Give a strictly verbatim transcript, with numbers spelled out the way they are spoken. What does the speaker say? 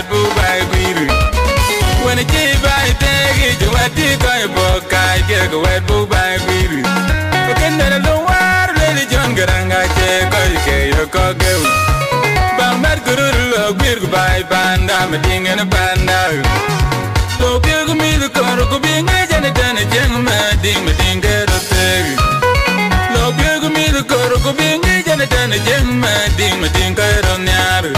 bu bai biru. When a key by take it, what did I book? I get a wet bu bai biru. Okay, then the war religion garanga check, okay, you cock go. Bambat guru, big by band, I'm a thing in a panda. So give me the car, go being a janet and a gentleman, ding, ding, get a thing. Lo give me the car, go being a janet and a gentleman, ding, ding, get on the other.